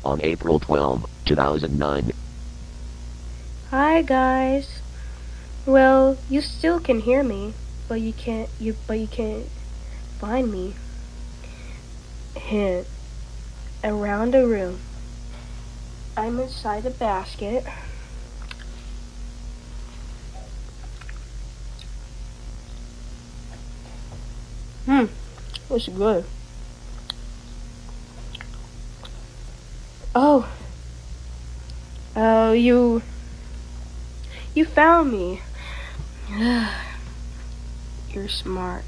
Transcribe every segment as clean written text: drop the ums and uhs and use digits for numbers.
on April 12, 2009. Hi guys. Well, you still can hear me, but you can't find me. Hint. Around the room. I'm inside the basket. Looks good. Oh. Oh, you found me. You're smart.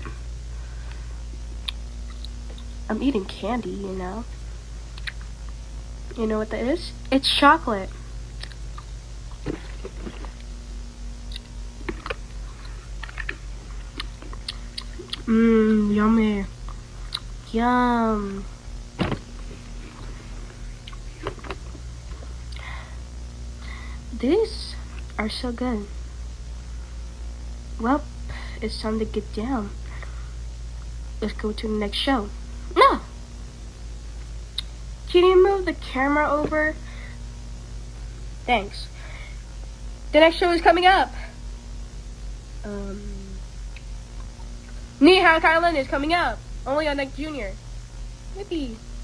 I'm eating candy, you know. You know what that is? It's chocolate. Yummy. Yum. These are so good. Well, it's time to get down. Let's go to the next show. No! Can you move the camera over? Thanks. The next show is coming up. Ni Hao Kylan is coming up. Only on Nick Jr. Yippee.